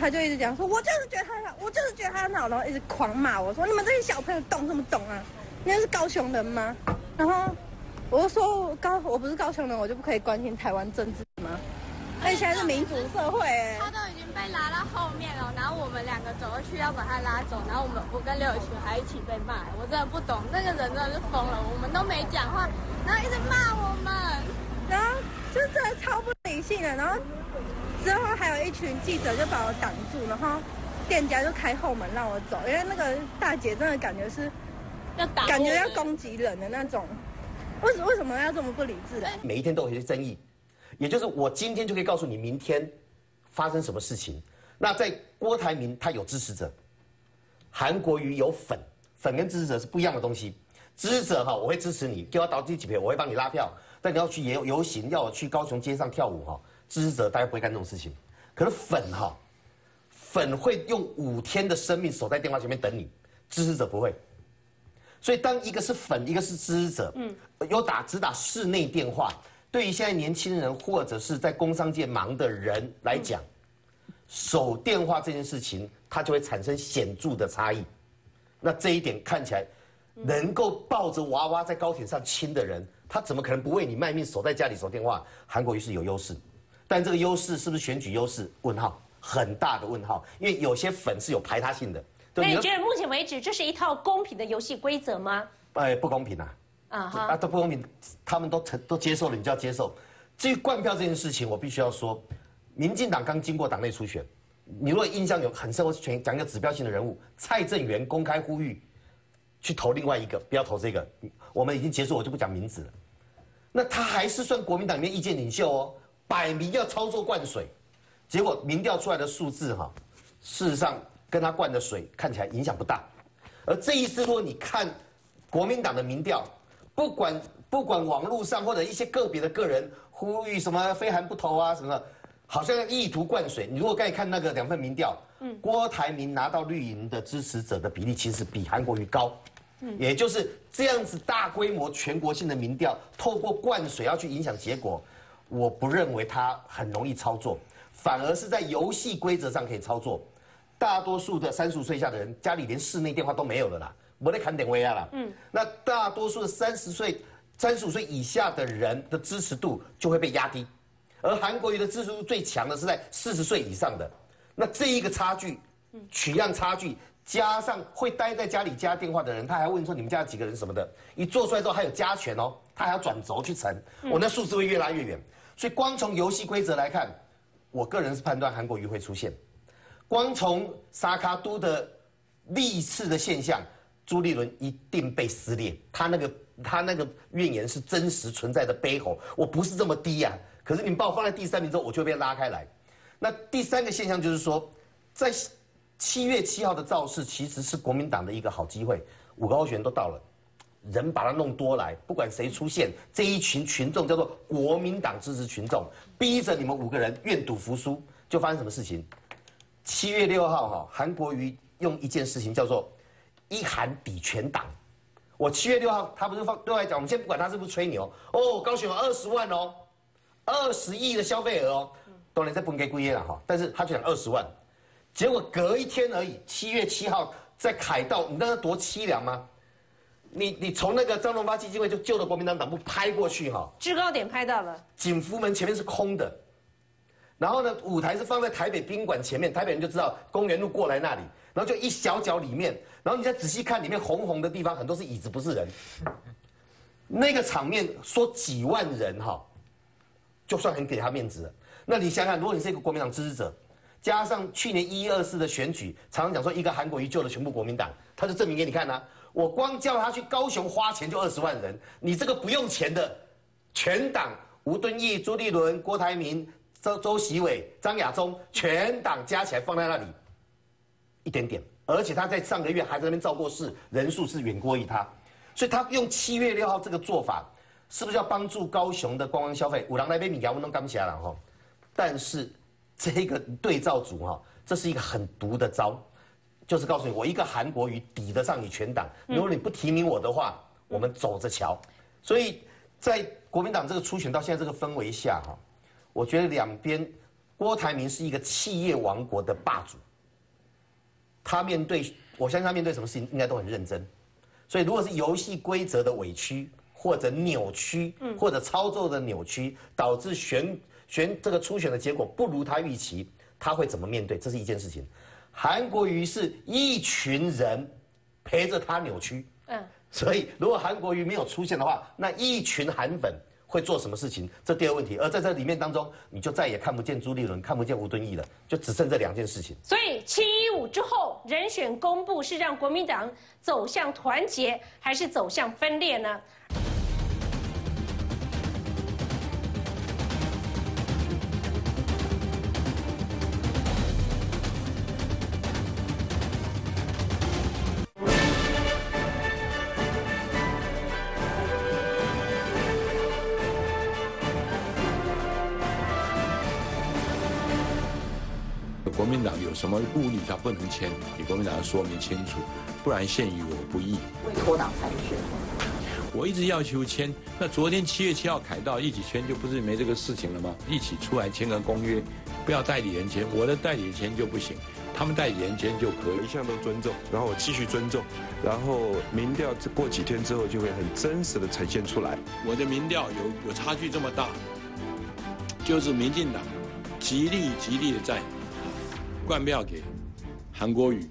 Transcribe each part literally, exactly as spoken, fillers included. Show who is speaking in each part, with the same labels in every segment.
Speaker 1: 他就一直讲说，我就是觉得他很好，我就是觉得他很好，然后一直狂骂我说，你们这些小朋友懂什么懂啊？你们是高雄人吗？然后我就说高我不是高雄人，我就不可以关心台湾政治吗？而且现在是民主社会、欸，
Speaker 2: 他都已经被拉到后面了，然后我们两个走过去要把他拉走，然后我们我跟刘雨群还一起被骂，我真的不懂，那个人真的是疯了，我们都没讲话，然后一直骂我们，
Speaker 1: 然后就真的超不理性的，然后之后还有一群记者就把我挡住，然后店家就开后门让我走，因为那个大姐真的感觉是
Speaker 2: 要打，
Speaker 1: 感觉要攻击人的那种，为什为什么要这么不理智的？
Speaker 3: 每一天都有一些争议。也就是我今天就可以告诉你明天发生什么事情。那在郭台铭他有支持者，韩国瑜有粉，粉跟支持者是不一样的东西。支持者哈，我会支持你，给我倒第几票，我会帮你拉票。但你要去游游行，要我去高雄街上跳舞哈，支持者大家不会干这种事情。可是粉哈，粉会用五天的生命守在电话前面等你，支持者不会。所以当一个是粉，一个是支持者，嗯，有打只打室内电话。对于现在年轻人或者是在工商界忙的人来讲，守电话这件事情，它就会产生显著的差异。那这一点看起来，能够抱着娃娃在高铁上亲的人，他怎么可能不为你卖命守在家里守电话？韩国瑜是有优势，但这个优势是不是选举优势？问号，很大的问号。因为有些粉是有排他性的。
Speaker 4: 那你觉得目前为止，这是一套公平的游戏规则吗？
Speaker 3: 哎，不公平啊！啊哈，啊都不公平，他们都承都接受了，你就要接受。至于灌票这件事情，我必须要说，民进党刚经过党内初选，你如果印象有很深，我全讲一个指标性的人物，蔡正元公开呼吁去投另外一个，不要投这个。我们已经结束，我就不讲名字了。那他还是算国民党里面意见领袖哦，摆明要操作灌水，结果民调出来的数字哈，事实上跟他灌的水看起来影响不大。而这一次，如果你看国民党的民调，不管不管网络上或者一些个别的个人呼吁什么非韩不投啊什么的，好像意图灌水。你如果刚才看那个两份民调，嗯，郭台铭拿到绿营的支持者的比例其实比韩国瑜高，嗯，也就是这样子大规模全国性的民调，透过灌水要去影响结果，我不认为它很容易操作，反而是在游戏规则上可以操作。大多数的三十五岁以下的人，家里连室内电话都没有了啦。我在看点位啊啦，嗯，那大多数的三十岁、三十五岁以下的人的支持度就会被压低，而韩国瑜的支持度最强的是在四十岁以上的，那这一个差距，取样差距，加上会待在家里加电话的人，他还问说你们家有几个人什么的，一做出来之后还有加权哦，他还要转轴去乘，我那数字会越拉越远，所以光从游戏规则来看，我个人是判断韩国瑜会出现，光从沙卡都的历次的现象。朱立伦一定被撕裂，他那个他那个怨言是真实存在的悲吼，我不是这么低呀、啊，可是你们把我放在第三名之后，我就会被拉开来。那第三个现象就是说，在七月七号的造势其实是国民党的一个好机会，五个候选人都到了，人把它弄多来，不管谁出现，这一群群众叫做国民党支持群众，逼着你们五个人愿赌服输，就发生什么事情？七月六号哈，韩国瑜用一件事情叫做。一韩抵全党，我七月六号，他不是放对我来讲，我们先不管他是不是吹牛哦，高雄有二十万哦，二十亿的消费额哦，当然在不给归业了哈，但是他就讲二十万，结果隔一天而已，七月七号在凯道，你知道多凄凉吗？你你从那个张荣发基金会就旧的国民党党部拍过去哈，
Speaker 4: 制高点拍到了，
Speaker 3: 景福门前面是空的，然后呢舞台是放在台北宾馆前面，台北人就知道公园路过来那里。然后就一小角里面，然后你再仔细看里面红红的地方，很多是椅子，不是人。那个场面说几万人哈，就算很给他面子了。那你想想，如果你是一个国民党支持者，加上去年一一二四的选举，常常讲说一个韩国瑜救了全部国民党，他就证明给你看啊。我光叫他去高雄花钱就二十万人，你这个不用钱的全党，吴敦义、朱立伦、郭台铭、周周习伟、张亚中，全党加起来放在那里。一点点，而且他在上个月还在那边造过势，人数是远过于他，所以他用七月六号这个做法，是不是要帮助高雄的观光消费？五郎那边米亚温都干起来了哈，但是这个对照组哈，这是一个很毒的招，就是告诉你，我一个韩国瑜抵得上你全党，如果你不提名我的话，我们走着瞧。所以在国民党这个初选到现在这个氛围下哈，我觉得两边郭台铭是一个企业王国的霸主，他面对，我相信他面对什么事情应该都很认真。所以，如果是游戏规则的委屈或者扭曲，或者操作的扭曲，导致选选这个初选的结果不如他预期，他会怎么面对？这是一件事情。韩国瑜是一群人陪着他扭曲，嗯，所以如果韩国瑜没有出现的话，那一群韩粉会做什么事情？这第二个问题。而在这里面当中，你就再也看不见朱立伦，看不见吴敦义了，就只剩这两件事情。
Speaker 4: 所以七一五之后人选公布是让国民党走向团结，还是走向分裂呢？
Speaker 5: 国民党有什么顾虑，他不能签，你国民党要说明清楚，不然陷于我不义。
Speaker 6: 为脱党参选，
Speaker 5: 我一直要求签，那昨天七月七号凯道一起签，就不是没这个事情了吗？一起出来签个公约，不要代理人签，我的代理人签就不行，他们代理人签就可以。
Speaker 7: 一向都尊重，然后我继续尊重，然后民调过几天之后就会很真实的呈现出来。
Speaker 5: 我的民调有有差距这么大，就是民进党极力极力的在灌票给韩国瑜。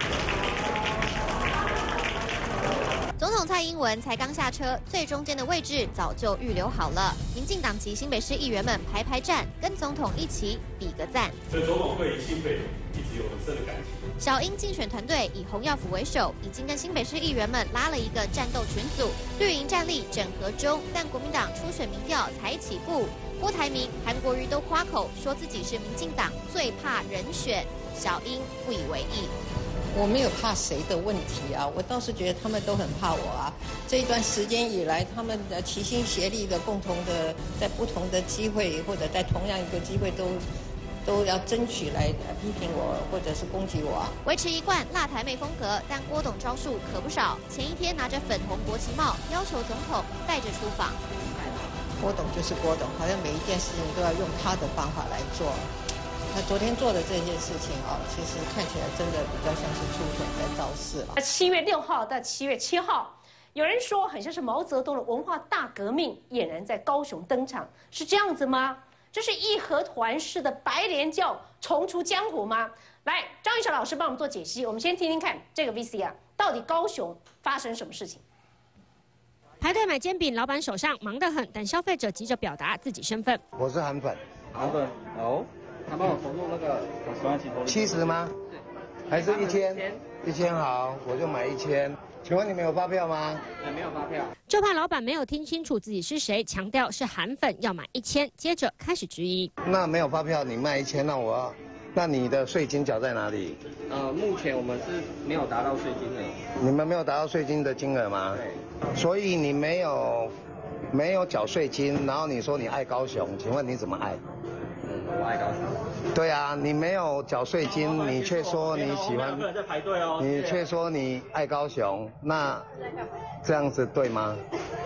Speaker 8: 总统蔡英文才刚下车，最中间的位置早就预留好了。民进党籍新北市议员们排排站，跟总统一起比个赞。
Speaker 9: 所以总统对新北一直有很深的感情。
Speaker 8: 小英竞选团队以洪耀福为首，已经跟新北市议员们拉了一个战斗群组，绿营战力整合中，但国民党初选民调才起步。郭台铭、韩国瑜都夸口说自己是民进党最怕人选，小英不以为意。
Speaker 6: 我没有怕谁的问题啊，我倒是觉得他们都很怕我啊。这一段时间以来，他们的齐心协力的、共同的，在不同的机会或者在同样一个机会都。都要争取来批评我或者是攻击我啊！
Speaker 8: 维持一贯辣台妹风格，但郭董招数可不少。前一天拿着粉红国旗帽，要求总统带着出访。
Speaker 6: 郭董就是郭董，好像每一件事情都要用他的方法来做。他昨天做的这件事情啊，其实看起来真的比较像是初选在造势了。
Speaker 4: 七月六号到七月七号，有人说很像是毛泽东的文化大革命俨然在高雄登场，是这样子吗？这是义和团式的白莲教重出江湖吗？来，张玉成老师帮我们做解析。我们先听听看这个 V C R 到底高雄发生什么事情？排队买煎饼，老板手上忙得很，但消费者急着表达自己身份。
Speaker 10: 我是韩粉。
Speaker 11: 韩粉哦，他帮我投入那个十万起投。
Speaker 10: 七十吗？
Speaker 11: 对。
Speaker 10: 还是一千？一千好，我就买一千。请问你们有发票吗？
Speaker 11: 对，没有发票。
Speaker 4: 就怕老板没有听清楚自己是谁，强调是韩粉，要买一千，接着开始质疑。
Speaker 10: 那没有发票，你卖一千，那我要，那你的税金缴在哪里？
Speaker 11: 呃，目前我们是没有达到税金的。
Speaker 10: 你们没有达到税金的金额吗？
Speaker 11: 对。
Speaker 10: 所以你没有没有缴税金，然后你说你爱高雄，请问你怎么爱？
Speaker 11: 嗯，我爱高雄。
Speaker 10: 对啊，你没有缴税金，你却说你喜欢，
Speaker 11: 在排队哦。
Speaker 10: 你却说你爱高雄，那这样子对吗？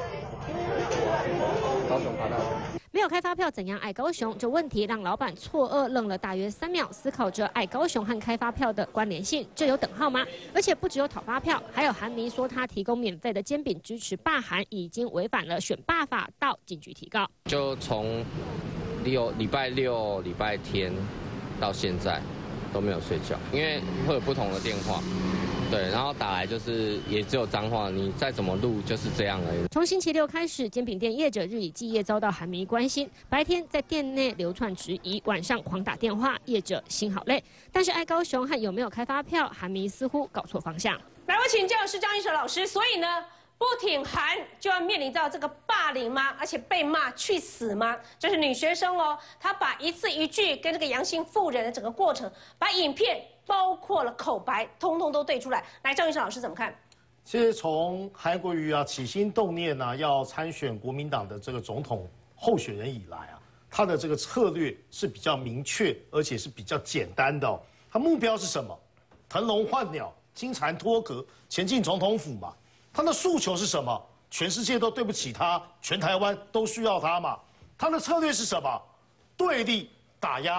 Speaker 11: 高雄发到。
Speaker 4: 没有开发票，怎样爱高雄？这问题让老板错愕，愣了大约三秒，思考着爱高雄和开发票的关联性，这有等号吗？而且不只有讨发票，还有韩迷说他提供免费的煎饼支持罢韩，已经违反了选罢法，到警局提告。
Speaker 12: 就从六礼拜六、礼拜天到现在都没有睡觉，因为会有不同的电话。对，然后打来就是也只有脏话，你再怎么录就是这样而已。
Speaker 4: 从星期六开始，煎饼店业者日以继夜遭到韩迷关心，白天在店内流窜质疑，晚上狂打电话，业者心好累。但是爱高雄和有没有开发票，韩迷似乎搞错方向。来，我请教的是张一哲老师，所以呢，不挺韩就要面临到这个霸凌吗？而且被骂去死吗？这是女学生哦，她把一字一句跟这个阳性妇人的整个过程，把影片。包括了口白，通通都对出来。来，赵医生老师怎么看？
Speaker 13: 其实从韩国瑜啊起心动念啊要参选国民党的这个总统候选人以来啊，他的这个策略是比较明确，而且是比较简单的、哦。他目标是什么？腾笼换鸟，金蝉脱壳，前进总统府嘛。他的诉求是什么？全世界都对不起他，全台湾都需要他嘛。他的策略是什么？对立、打压、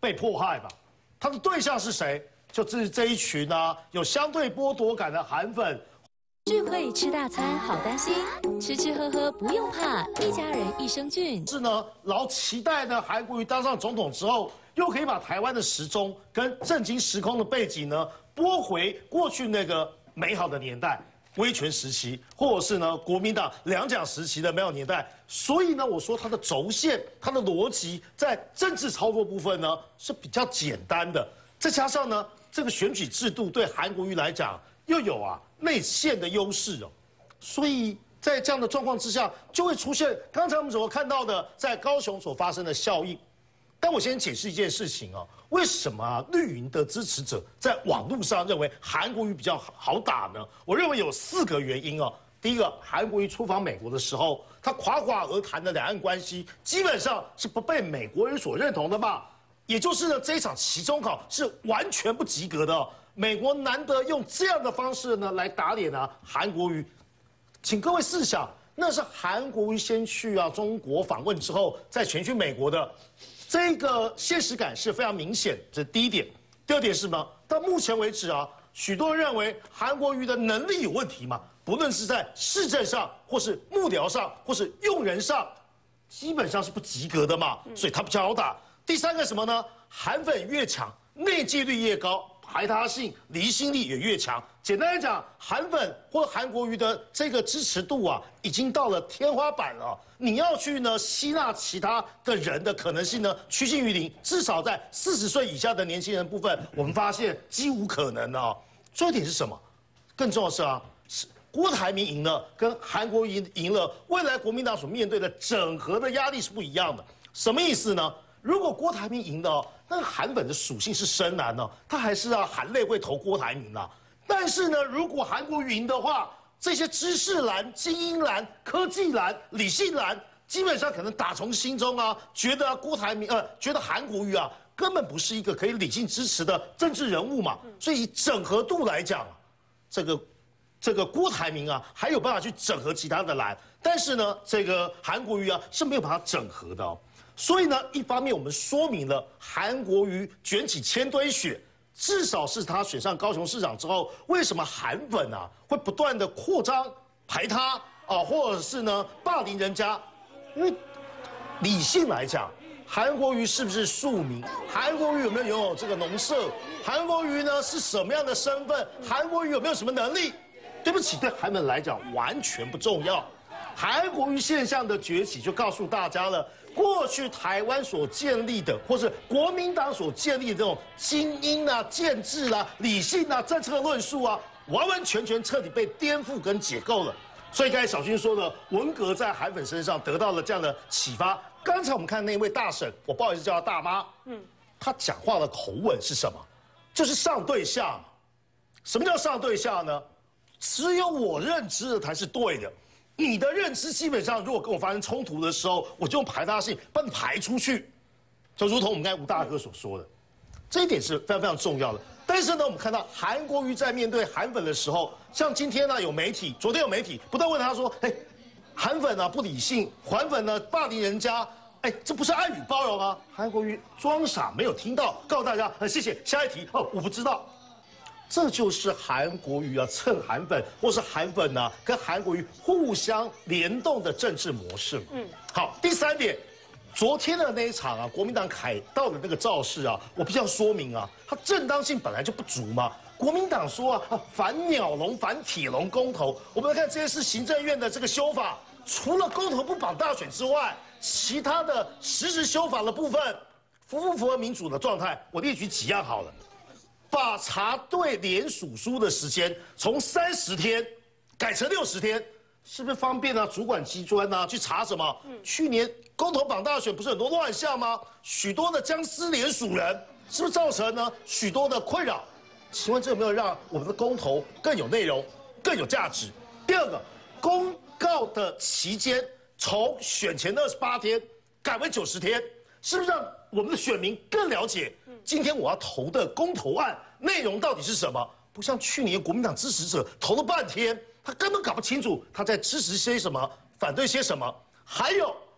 Speaker 13: 被迫害吧？他的对象是谁？就是这一群啊有相对剥夺感的韩粉。
Speaker 14: 聚会吃大餐好担心，吃吃喝喝不用怕，一家人益生菌。
Speaker 13: 是呢，老期待呢，韩国瑜当上总统之后，又可以把台湾的时钟跟震惊时空的背景呢拨回过去那个美好的年代，威权时期，或者是呢国民党两蒋时期的美好年代。所以呢，我说它的轴线、它的逻辑在政治操作部分呢是比较简单的，再加上呢这个选举制度对韩国瑜来讲又有啊内线的优势哦，所以在这样的状况之下，就会出现刚才我们所看到的在高雄所发生的效应。但我先解释一件事情啊，为什么啊绿营的支持者在网络上认为韩国瑜比较好打呢？我认为有四个原因哦。第一个，韩国瑜出访美国的时候，他夸夸而谈的两岸关系，基本上是不被美国人所认同的吧？也就是呢，这一场期中考是完全不及格的哦。美国难得用这样的方式呢来打脸啊韩国瑜，请各位试想，那是韩国瑜先去啊中国访问之后，再前去美国的。这个现实感是非常明显，这是第一点。第二点是什么？到目前为止啊，许多人认为韩国瑜的能力有问题嘛，不论是在市政上，或是幕僚上，或是用人上，基本上是不及格的嘛，所以他比较好打。第三个什么呢？韩粉越强，内接率越高，排他性、离心力也越强。简单来讲，韩粉或韩国瑜的这个支持度啊，已经到了天花板了。你要去呢吸纳其他的人的可能性呢，趋近于零。至少在四十岁以下的年轻人部分，我们发现几无可能啊。重点是什么？更重要的是啊，是郭台铭赢了，跟韩国瑜赢了，未来国民党所面对的整合的压力是不一样的。什么意思呢？如果郭台铭赢了，那个韩粉的属性是深蓝呢，他还是啊含泪会投郭台铭啊。但是呢，如果韩国瑜赢的话，这些知识蓝、精英蓝、科技蓝、理性蓝，基本上可能打从心中啊，觉得、啊、郭台铭呃，觉得韩国瑜啊，根本不是一个可以理性支持的政治人物嘛。所以以整合度来讲，这个这个郭台铭啊，还有办法去整合其他的蓝，但是呢，这个韩国瑜啊是没有把它整合的哦。所以呢，一方面我们说明了韩国瑜卷起千堆雪。至少是他选上高雄市长之后，为什么韩粉啊会不断的扩张排他啊，或者是呢霸凌人家？因为理性来讲，韩国瑜是不是庶民？韩国瑜有没有拥有这个农舍？韩国瑜呢是什么样的身份？韩国瑜有没有什么能力？对不起，对韩粉来讲完全不重要。韩国瑜现象的崛起就告诉大家了。过去台湾所建立的，或是国民党所建立的这种精英啊、建制啊、理性啊、政策论述啊，完完全全彻底被颠覆跟解构了。所以刚才小军说的，文革在韩粉身上得到了这样的启发。刚才我们看那位大婶，我不好意思叫她大妈，嗯，她讲话的口吻是什么？就是上对下。什么叫上对下呢？只有我认知的才是对的。你的认知基本上，如果跟我发生冲突的时候，我就用排他性把你排出去，就如同我们刚才吴大哥所说的，这一点是非常非常重要的。但是呢，我们看到韩国瑜在面对韩粉的时候，像今天呢有媒体，昨天有媒体不断问他说：“哎，韩粉啊不理性，韩粉呢霸凌人家，哎，这不是爱与包容吗？”韩国瑜装傻没有听到，告诉大家：“呃，谢谢，下一题哦，我不知道。”这就是韩国瑜啊，蹭韩粉，或是韩粉啊，跟韩国瑜互相联动的政治模式。嗯，好，第三点，昨天的那一场啊，国民党凯道的那个造势啊，我必须要说明啊，它正当性本来就不足嘛。国民党说啊，反鸟笼、反铁笼公投，我们来看这些是行政院的这个修法，除了公投不绑大选之外，其他的实质修法的部分，符不符合民主的状态？我列举几样好了。把查对联署书的时间从三十天改成六十天，是不是方便啊？主管机关啊去查什么？嗯、去年公投绑大选不是很多乱象吗？许多的僵尸联署人，是不是造成呢许多的困扰？请问这有没有让我们的公投更有内容、更有价值？第二个，公告的期间从选前的二十八天改为九十天，是不是让我们的选民更了解？今天我要投的公投案内容到底是什么？不像去年国民党支持者投了半天，他根本搞不清楚他在支持些什么，反对些什么。还有，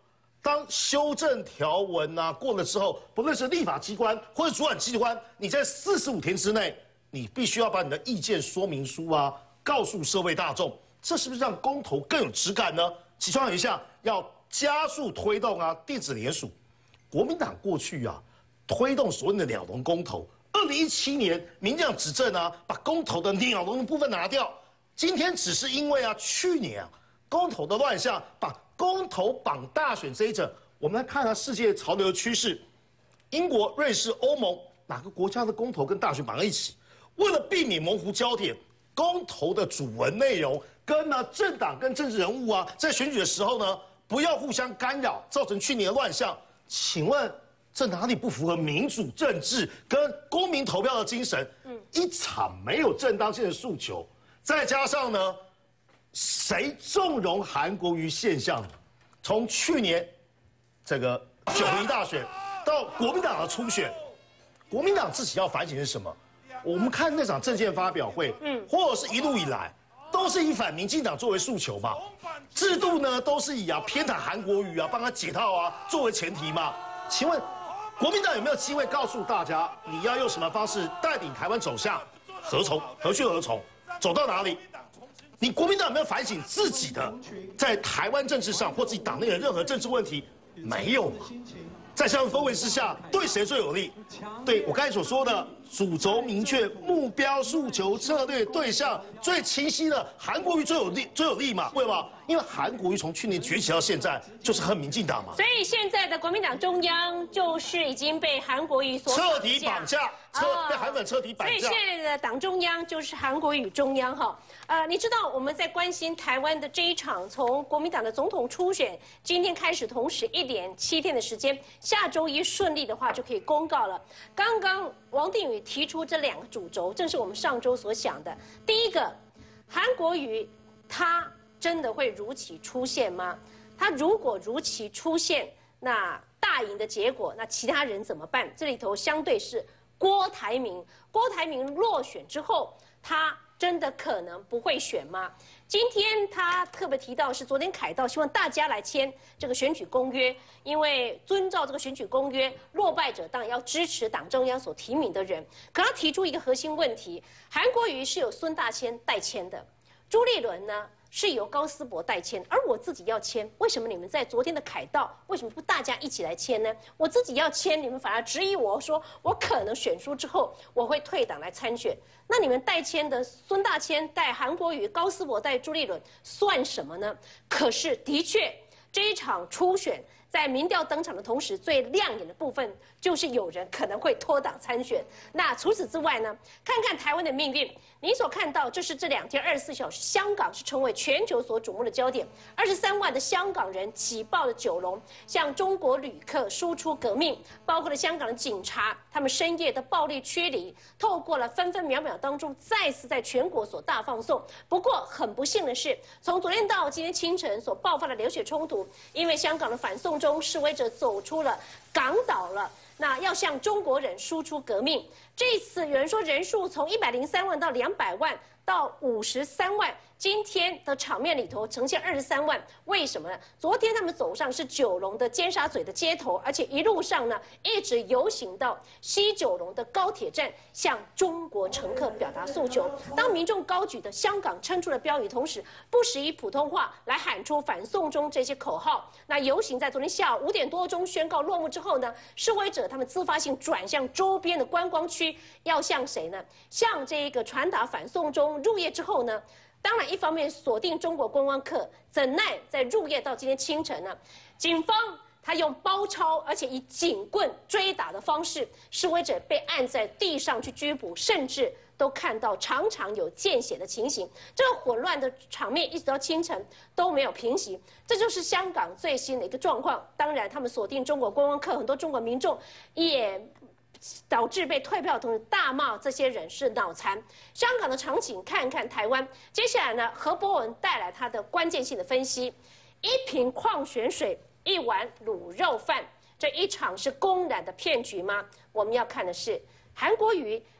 Speaker 13: 当修正条文啊过了之后，不论是立法机关或者主管机关，你在四十五天之内，你必须要把你的意见说明书啊告诉社会大众，这是不是让公投更有质感呢？其中有一项要加速推动啊电子联署。国民党过去啊推动所谓的鸟笼公投，二零一七年民进党执政啊，把公投的鸟笼的部分拿掉。今天只是因为啊去年啊公投的乱象，把公投绑大选这一者，我们来看下世界潮流的趋势。英国、瑞士、欧盟哪个国家的公投跟大选绑在一起？为了避免模糊焦点，公投的主文内容跟呢政党跟政治人物啊，在选举的时候呢，不要互相干扰，造成去年的乱象。请问这哪里不符合民主政治跟公民投票的精神？嗯，一场没有正当性的诉求，再加上呢？谁纵容韩国瑜现象呢？从去年这个九合一大选到国民党的初选，国民党自己要反省是什么？我们看那场政见发表会，嗯，或者是一路以来，都是以反民进党作为诉求嘛。制度呢，都是以啊偏袒韩国瑜啊，帮他解套啊作为前提嘛。请问国民党有没有机会告诉大家，你要用什么方式带领台湾走向何从何去何从，走到哪里？你国民党有没有反省自己的在台湾政治上或自己党内的任何政治问题？没有嘛？在这样的氛围之下，对谁最有利？对我刚才所说的主轴明确、目标、诉求、策略、对象最清晰的韩国瑜最有利、最有利嘛？为什么？因为韩国瑜从去年崛起到现在就是恨民进党嘛。
Speaker 15: 所以现在的国民党中央就是已经被韩国瑜所
Speaker 13: 彻底绑架，彻被韩粉彻底绑架。
Speaker 15: 所以现在的党中央就是韩国瑜中央哈。呃，你知道我们在关心台湾的这一场从国民党的总统初选今天开始，同时一连七天的时间，下周一顺利的话就可以公告了。刚刚王定宇提出这两个主轴，正是我们上周所想的。第一个，韩国瑜他真的会如期出现吗？他如果如期出现，那大赢的结果，那其他人怎么办？这里头相对是郭台铭，郭台铭落选之后，他真的可能不会选吗？今天他特别提到是昨天凯道希望大家来签这个选举公约，因为遵照这个选举公约，落败者当然要支持党中央所提名的人。可他提出一个核心问题：韩国瑜是有孙大千代签的，朱立伦呢是由高思博代签，而我自己要签，为什么你们在昨天的凯道为什么不大家一起来签呢？我自己要签，你们反而质疑我说我可能选输之后我会退党来参选。那你们代签的孙大千带韩国瑜、高思博带朱立伦算什么呢？可是的确，这一场初选在民调登场的同时，最亮眼的部分就是有人可能会脱党参选。那除此之外呢？看看台湾的命运，你所看到，这是这两天二十四小时，香港是成为全球所瞩目的焦点。二十三万的香港人挤爆了九龙，向中国旅客输出革命，包括了香港的警察，他们深夜的暴力驱离，透过了分分秒秒当中，再次在全国所大放送。不过很不幸的是，从昨天到今天清晨所爆发的流血冲突，因为香港的反送中示威者走出了港岛了。那要向中国人输出革命，这次有人说人数从一百零三万到两百万到五十三万，今天的场面里头呈现二十三万，为什么呢？昨天他们走上是九龙的尖沙咀的街头，而且一路上呢一直游行到西九龙的高铁站，向中国乘客表达诉求。当民众高举的香港撑出的标语，同时不时以普通话来喊出反送中这些口号。那游行在昨天下午五点多钟宣告落幕之后呢，示威者他们自发性转向周边的观光区，要向谁呢？向这个传达反送中。入夜之后呢，当然一方面锁定中国观光客，怎奈在入夜到今天清晨呢，警方他用包抄而且以警棍追打的方式，示威者被按在地上去拘捕，甚至都看到常常有见血的情形。这个混乱的场面一直到清晨都没有平息，这就是香港最新的一个状况。当然他们锁定中国观光客，很多中国民众也导致被退票，同时大骂这些人是脑残。香港的场景看看台湾。接下来呢，何博文带来他的关键性的分析：一瓶矿泉水，一碗卤肉饭，这一场是公然的骗局吗？我们要看的是韩国瑜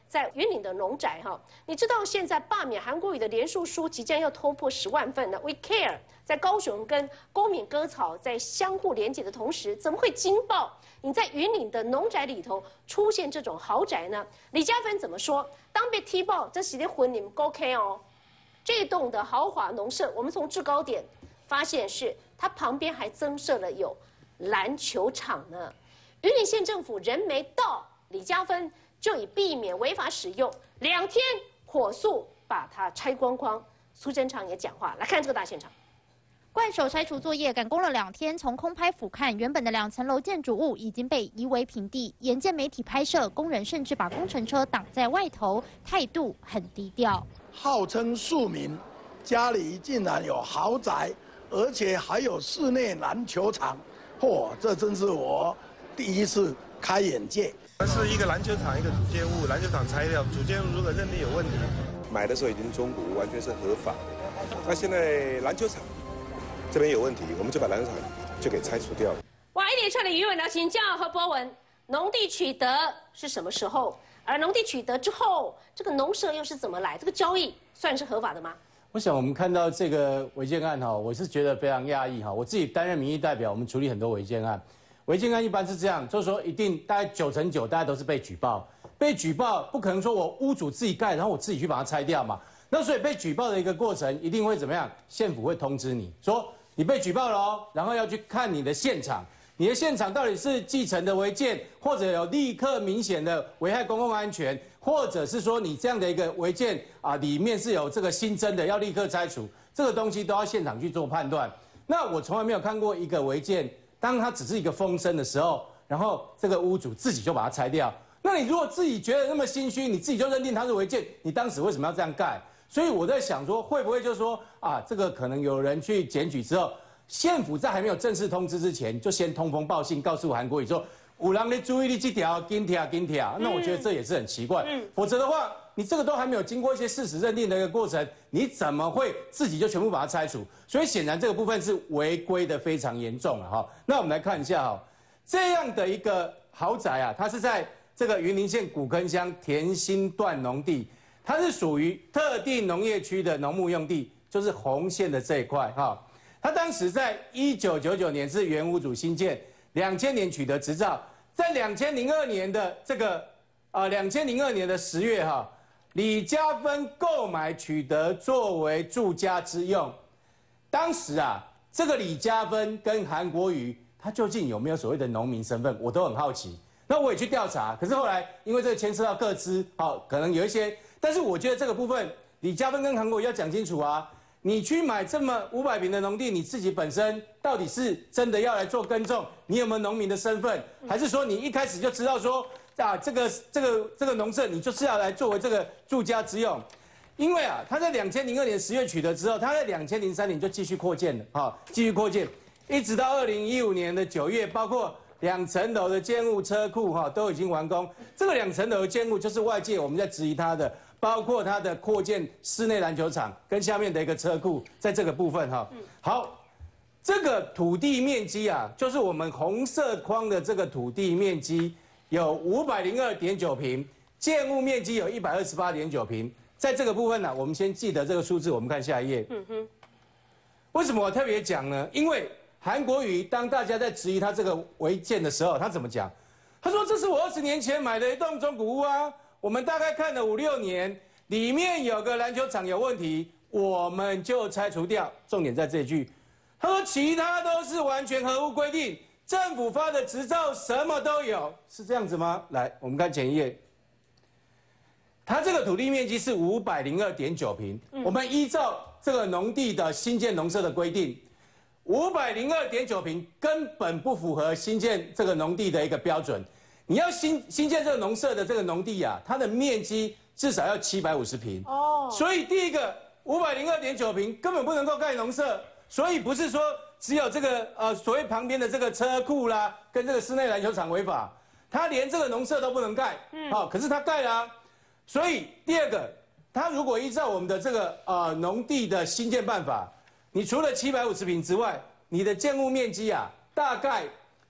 Speaker 15: 在云岭的农宅哈，你知道现在罢免韩国瑜的连署书即将要突破十万份呢 ？We Care 在高雄跟公民割草在相互连接的同时，怎么会惊爆你在云岭的农宅里头出现这种豪宅呢？李嘉芬怎么说？当被踢爆，这是在婚你们 OK 哦。这栋的豪华农舍，我们从制高点发现是它旁边还增设了有篮球场呢。云林县政府人没到，李嘉芬就以避免违法使用，两天火速把它拆光光。苏贞昌也讲话，来看这个大现场。
Speaker 8: 怪手拆除作业赶工了两天，从空拍俯瞰，原本的两层楼建筑物已经被夷为平地。眼见媒体拍摄，工人甚至把工程车挡在外头，态度很低调。
Speaker 16: 号称庶民，家里竟然有豪宅，而且还有室内篮球场，嚯，这真是我第一次开眼界。
Speaker 17: 它是一个篮球场，一个主建物，篮球场拆掉，主建物如果认定有问题，
Speaker 7: 买的时候已经中古，完全是合法的。那现在篮球场这边有问题，我们就把篮球场就给拆除掉了。
Speaker 15: 哇，一连串的余文聊请教何博文，农地取得是什么时候？而农地取得之后，这个农舍又是怎么来？这个交易算是合法的吗？
Speaker 18: 我想我们看到这个违建案哈，我是觉得非常讶异哈。我自己担任民意代表，我们处理很多违建案。违建案一般是这样，就是说一定大概九成九大家都是被举报，被举报不可能说我屋主自己盖，然后我自己去把它拆掉嘛。那所以被举报的一个过程一定会怎么样？县府会通知你说你被举报了哦，然后要去看你的现场。你的现场到底是继承的违建，或者有立刻明显的危害公共安全，或者是说你这样的一个违建啊，里面是有这个新增的，要立刻拆除，这个东西都要现场去做判断。那我从来没有看过一个违建，当它只是一个风声的时候，然后这个屋主自己就把它拆掉。那你如果自己觉得那么心虚，你自己就认定它是违建，你当时为什么要这样盖？所以我在想说，会不会就是说啊，这个可能有人去检举之后，县府在还没有正式通知之前，就先通风报信告诉韩国瑜说，有人你注意力这条，紧贴紧贴。那我觉得这也是很奇怪。嗯，否则的话，你这个都还没有经过一些事实认定的一个过程，你怎么会自己就全部把它拆除？所以显然这个部分是违规的非常严重了哈。那我们来看一下哈，这样的一个豪宅啊，它是在这个云林县古坑乡田心段农地，它是属于特定农业区的农牧用地，就是红线的这一块哈。他当时在一九九九年是原屋主新建，两千年取得执照，在两千零二年的这个啊两千零二年的十月哈，李嘉芬购买取得作为住家之用。当时啊，这个李嘉芬跟韩国瑜，他究竟有没有所谓的农民身份，我都很好奇。那我也去调查，可是后来因为这个牵涉到个资，好，可能有一些，但是我觉得这个部分，李嘉芬跟韩国瑜要讲清楚啊。你去买这么五百坪的农地，你自己本身到底是真的要来做耕种？你有没有农民的身份？还是说你一开始就知道说啊，这个这个这个农舍你就是要来作为这个住家之用？因为啊，他在两千零二年十月取得之后，他在两千零三年就继续扩建了，哈，继续扩建，一直到二零一五年的九月，包括两层楼的建物车库哈都已经完工。这个两层楼的建物就是外界我们在质疑它的。包括它的扩建室内篮球场跟下面的一个车库，在这个部分哈，好，这个土地面积啊，就是我们红色框的这个土地面积有五百零二点九坪，建物面积有一百二十八点九坪，在这个部分呢、啊，我们先记得这个数字，我们看下一页。嗯哼，为什么我特别讲呢？因为韩国瑜当大家在质疑他这个违建的时候，他怎么讲？他说这是我二十年前买的一栋中古屋啊。我们大概看了五六年，里面有个篮球场有问题，我们就拆除掉。重点在这句，他说其他都是完全合乎规定，政府发的执照什么都有，是这样子吗？来，我们看前一页，它这个土地面积是五百零二点九坪，我们依照这个农地的新建农舍的规定，五百零二点九坪根本不符合新建这个农地的一个标准。你要新新建这个农舍的这个农地啊，它的面积至少要七百五十坪哦。所以第一个五百零二点九坪根本不能够盖农舍，所以不是说只有这个呃所谓旁边的这个车库啦，跟这个室内篮球场违法，它连这个农舍都不能盖。嗯，好、哦，可是它盖了、啊，所以第二个，它如果依照我们的这个呃农地的新建办法，你除了七百五十坪之外，你的建物面积啊，大概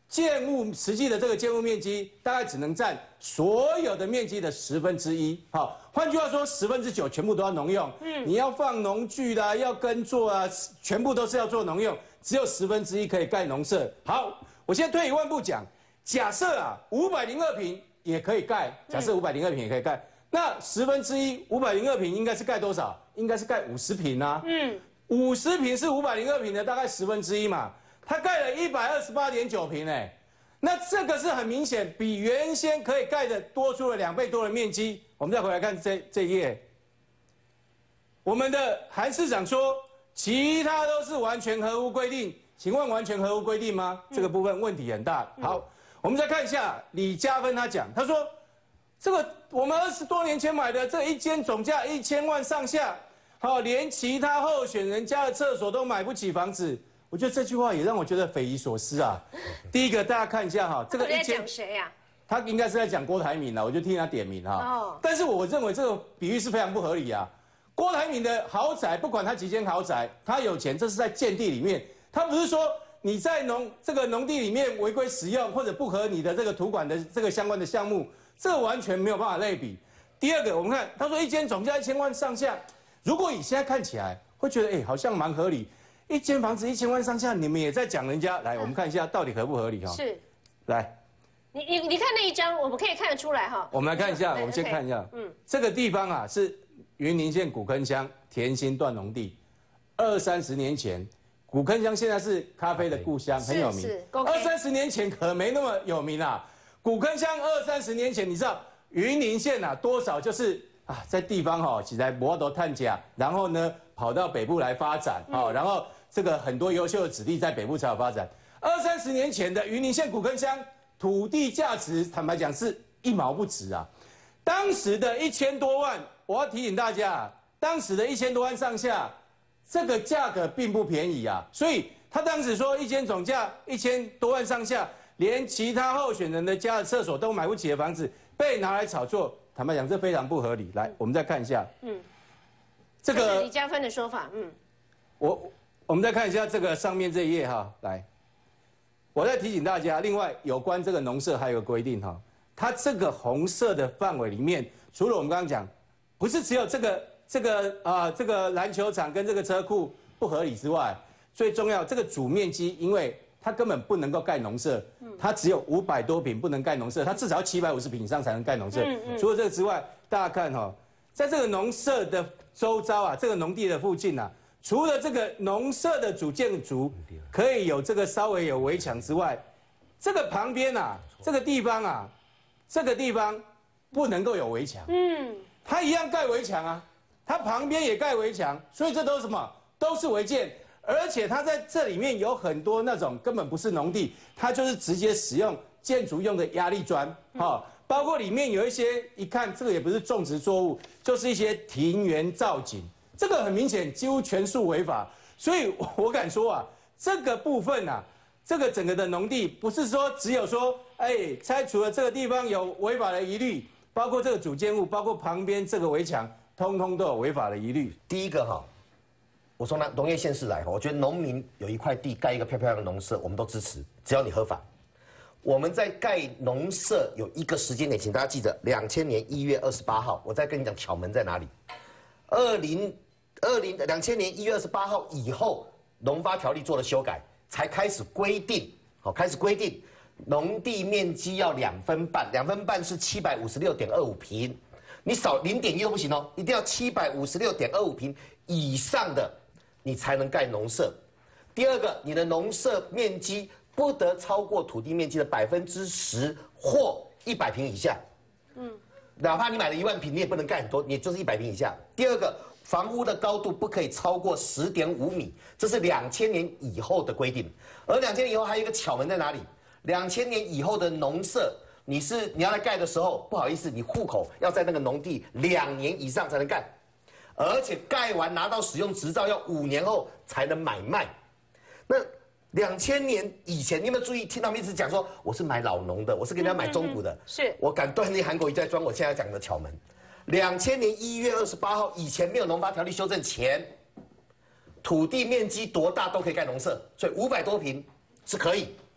Speaker 18: 建物实际的这个建物面积大概只能占所有的面积的十分之一。好，换句话说，十分之九全部都要农用。嗯，你要放农具啦，要耕作啊，全部都是要做农用，只有十分之一可以盖农舍。好，我现在退一万步讲，假设啊，五百零二坪也可以盖，假设五百零二坪也可以盖，那十分之一五百零二坪应该是盖多少？应该是盖五十坪啊。嗯，五十坪是五百零二坪的大概十分之一嘛。他盖了一百二十八点九坪，哎，那这个是很明显比原先可以盖的多出了两倍多的面积。我们再回来看这这一页，我们的韩市长说，其他都是完全合乎规定，请问完全合乎规定吗？这个部分问题很大。好，我们再看一下李嘉芬他讲，他说，这个我们二十多年前买的这一间总价一千万上下，好，连其他候选人家的厕所都买不起房子。我觉得这句话也让我觉得匪夷所思啊！第一个，大家看一下哈，这个
Speaker 15: 一千，讲谁呀？
Speaker 18: 他应该是在讲郭台铭了，我就听他点名哈。哦。但是我认为这个比喻是非常不合理啊！郭台铭的豪宅，不管他几间豪宅，他有钱，这是在建地里面，他不是说你在农这个农地里面违规使用或者不合你的这个土管的这个相关的项目，这个完全没有办法类比。第二个，我们看他说一间总价一千万上下，如果以现在看起来，会觉得哎好像蛮合理。一间房子一千万上下，你们也在讲人家来，我们看一下到底合不合理哈？是，来，
Speaker 15: 你你你看那一张，我们可以看得出来哈。
Speaker 18: 我们来看一下，我们先看一下，嗯，这个地方啊是云林县古坑乡田心段农地，二三十年前，古坑乡现在是咖啡的故乡，很有名。二三十年前可没那么有名啊，古坑乡二三十年前，你知道云林县啊多少就是啊在地方哈起来摩多探甲，然后呢跑到北部来发展啊，然后。这个很多优秀的子弟在北部才有发展。二三十年前的云林县古坑乡土地价值，坦白讲是一毛不值啊。当时的一千多万，我要提醒大家，当时的一千多万上下，这个价格并不便宜啊。所以他当时说一间总价一千多万上下，连其他候选人的家的厕所都买不起的房子，被拿来炒作，坦白讲这非常不合理。来，我们再看一下，嗯，
Speaker 15: 这个是李嘉芬的说法，嗯，
Speaker 18: 我。我们再看一下这个上面这一页哈，来，我再提醒大家，另外有关这个农舍还有个规定哈，它这个红色的范围里面，除了我们刚刚讲，不是只有这个这个啊、呃、这个篮球场跟这个车库不合理之外，最重要这个主面积，因为它根本不能够盖农舍，它只有五百多坪不能盖农舍，它至少要七百五十坪以上才能盖农舍。嗯嗯除了这个之外，大家看哈，在这个农舍的周遭啊，这个农地的附近啊。除了这个农舍的主建筑可以有这个稍微有围墙之外，这个旁边啊，这个地方啊，这个地方不能够有围墙。嗯，它一样盖围墙啊，它旁边也盖围墙，所以这都是什么？都是违建。而且它在这里面有很多那种根本不是农地，它就是直接使用建筑用的压力砖，哈、嗯，包括里面有一些一看这个也不是种植作物，就是一些庭园造景。这个很明显，几乎全数违法，所以我敢说啊，这个部分啊，这个整个的农地不是说只有说，哎，拆除了这个地方有违法的疑虑，包括这个主建物，包括旁边这个围墙，通通都有违法的疑虑。
Speaker 3: 第一个哈，我从农业县市来哈，我觉得农民有一块地盖一个漂漂亮的农舍，我们都支持，只要你合法。我们在盖农舍有一个时间点，请大家记得，两千年一月二十八号，我再跟你讲巧门在哪里。二零二零两千年一月二十八号以后，农发条例做了修改，才开始规定，好，开始规定农地面积要两分半，两分半是七百五十六点二五坪，你少零点一都不行哦，一定要七百五十六点二五坪以上的，你才能盖农舍。第二个，你的农舍面积不得超过土地面积的百分之十或一百坪以下。嗯，哪怕你买了一万坪，你也不能盖很多，你就是一百坪以下。第二个。房屋的高度不可以超过十点五米，这是两千年以后的规定。而两千年以后还有一个巧门在哪里？两千年以后的农舍，你是你要来盖的时候，不好意思，你户口要在那个农地两年以上才能盖，而且盖完拿到使用执照要五年后才能买卖。那两千年以前，你有没有注意听他们一直讲说我是买老农的，我是跟人家买中古的？嗯嗯嗯是我敢断定韩国瑜在装我现在讲的巧门。两千年一月二十八号以前没有农发条例修正前，土地面积多大都可以盖农舍，所以五百多坪是可以。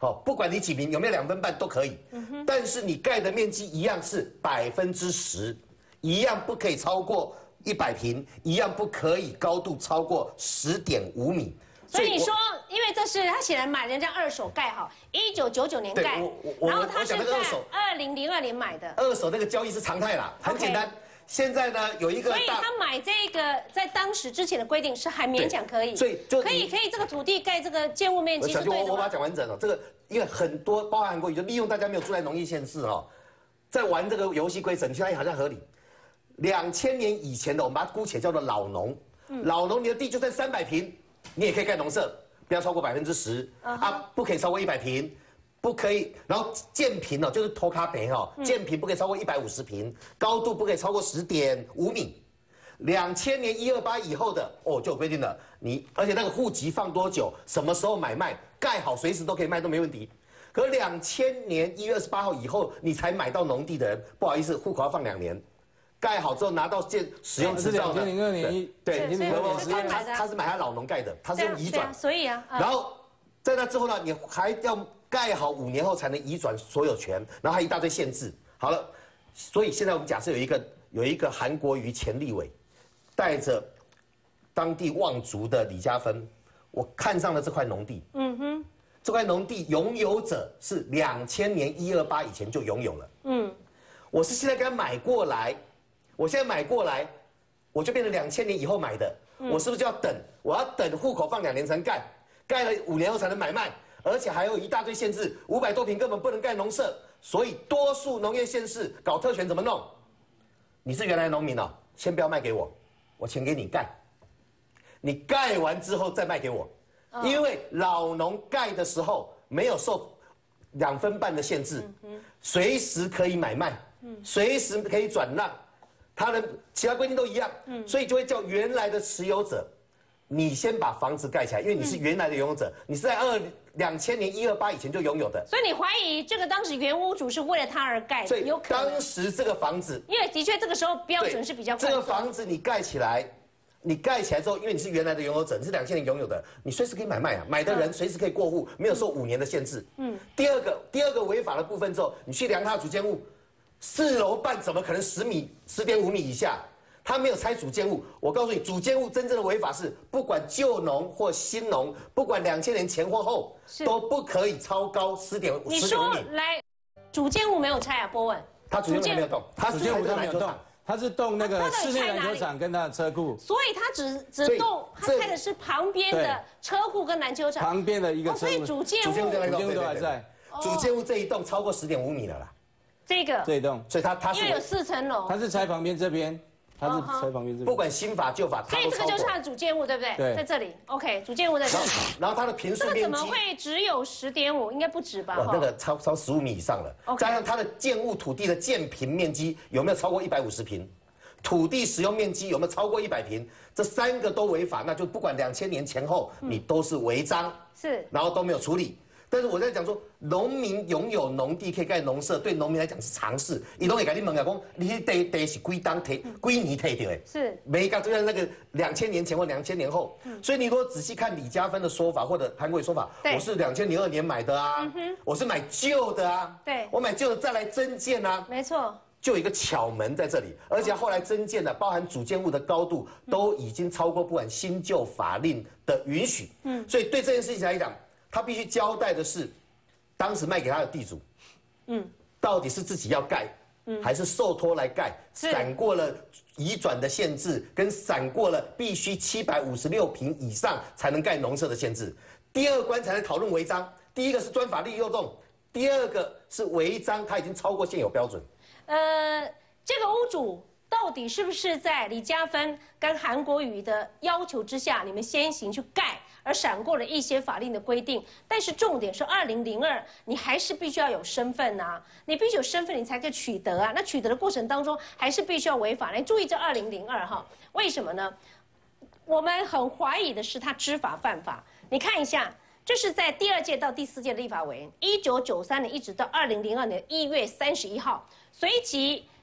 Speaker 3: 好，不管你几平有没有两分半都可以，嗯、但是你盖的面积一样是百分之十，一样不可以超过一百平，一样不可以高度超过十点五米。
Speaker 15: 所以你说，因为这是他显然买人家二手盖好，一九九九年盖，然后他是在二零零二年买的。
Speaker 3: 二手那个交易是常态啦，很简单。Okay. 现在呢有一个，
Speaker 15: 所以他买这个在当时之前的规定是还勉强可以，
Speaker 3: 所以就
Speaker 15: 可以可以这个土地盖这个建物面积是对的吗？
Speaker 3: 我我把它讲完整了，这个因为很多包含韩国瑜就利用大家没有住在农业县市哈，在玩这个游戏规则，你觉得好像合理？两千年以前的我们把它姑且叫做老农，嗯、老农你的地就算三百平，你也可以盖农舍，不要超过百分之十啊，不可以超过一百平。不可以，然后建平哦，就是托卡北哦，建平不可以超过一百五十平，高度不可以超过十点五米。两千年一二八以后的哦，就有规定了，你而且那个户籍放多久，什么时候买卖，盖好随时都可以卖都没问题。可两千年一月二十八号以后，你才买到农地的人，不好意思，户口要放两年。盖好之后拿到建使用执照的，
Speaker 18: 两千零二年，
Speaker 3: 对，他他他是买他老农盖的，他是用移转，
Speaker 15: 所以啊，
Speaker 3: 然后在那之后呢，你还要。盖好五年后才能移转所有权，然后还一大堆限制。好了，所以现在我们假设有一个有一个韩国瑜前立委，带着当地望族的李嘉芬，我看上了这块农地。嗯哼，这块农地拥有者是两千年一二八以前就拥有了。嗯，我是现在给他买过来，我现在买过来，我就变成两千年以后买的。嗯、我是不是就要等？我要等户口放两年才能盖，盖了五年后才能买卖。而且还有一大堆限制，五百多坪根本不能盖农舍，所以多数农业县市搞特权怎么弄？你是原来的农民哦，先不要卖给我，我钱给你盖，你盖完之后再卖给我，哦、因为老农盖的时候没有受两分半的限制，随、嗯、时可以买卖，随、嗯、时可以转让，他的其他规定都一样，嗯、所以就会叫原来的持有者。你先把房子盖起来，因为你是原来的拥有者，嗯、你是在二两千年一二八以前就拥有的，
Speaker 15: 所以你怀疑这个当时原屋主是为了他而盖的，
Speaker 3: 所以有可能当时这个房子，
Speaker 15: 因为的确这个时候标准是比较宽松。
Speaker 3: 这个房子你盖起来，你盖起来之后，因为你是原来的拥有者，你是两千年拥有的，你随时可以买卖啊，买的人随时可以过户，没有受五年的限制。嗯。第二个，第二个违法的部分之后，你去量它的主建物，四楼半怎么可能十米十点五米以下？他没有拆主建物，我告诉你，主建物真正的违法是，不管旧农或新农，不管两千年前或后，都不可以超高十点五米。
Speaker 15: 你说来，主建物没有拆啊？波文，
Speaker 3: 他主建物没有动，
Speaker 18: 他主建物他没有动，他是动那个室内篮球场跟他的车库，
Speaker 15: 所以他只只动，他拆的是旁边的车库跟篮球场，
Speaker 18: 旁边的一个车库，
Speaker 15: 所以主建物
Speaker 3: 主建
Speaker 18: 物都还在，
Speaker 3: 主建物这一栋超过十点五米了啦。
Speaker 15: 这个
Speaker 18: 这一栋，
Speaker 3: 所以他他
Speaker 15: 因为有四层楼，
Speaker 18: 他是拆旁边这边。它是拆旁边这边，
Speaker 3: 不管新法旧法，
Speaker 15: 所以这个就是它的主建物，对不对？
Speaker 18: 对，
Speaker 15: 在这里 ，OK， 主建物在这里。
Speaker 3: 然后它的坪数面积，
Speaker 15: 这个怎么会只有十点五？应该不止吧？
Speaker 3: 哇，那个超超十五米以上了。加上它的建物土地的建坪面积有没有超过一百五十坪？土地使用面积有没有超过一百坪？这三个都违法，那就不管两千年前后，你都是违章，
Speaker 15: 是，
Speaker 3: 然后都没有处理。但是我在讲说，农民拥有农地可以盖农舍，对农民来讲是常事。伊拢会跟你问啊，讲你地地是几当提，几年提的？
Speaker 15: 是，
Speaker 3: 每一个就在那个两千年前或两千年后。嗯、所以你如果仔细看李嘉芬的说法，或者韩国瑜说法，我是两千零二年买的啊，嗯、我是买旧的啊，
Speaker 15: 对，
Speaker 3: 我买旧的再来增建啊，
Speaker 15: 没错。
Speaker 3: 就有一个巧门在这里，而且后来增建的，包含主建物的高度，都已经超过不管新旧法令的允许。嗯，所以对这件事情来讲。他必须交代的是，当时卖给他的地主，嗯，到底是自己要盖，嗯，还是受托来盖，闪过了移转的限制，跟闪过了必须七百五十六坪以上才能盖农舍的限制。第二关才能讨论违章，第一个是专法利诱动，第二个是违章，他已经超过现有标准。
Speaker 15: 呃，这个屋主到底是不是在李嘉芬跟韩国瑜的要求之下，你们先行去盖？而闪过了一些法令的规定，但是重点是二零零二，你还是必须要有身份啊，你必须有身份，你才可以取得啊。那取得的过程当中，还是必须要违法。来注意这二零零二哈，为什么呢？我们很怀疑的是他知法犯法。你看一下，这是在第二届到第四届的立法委员，一九九三年一直到二零零二年一月三十一号，随即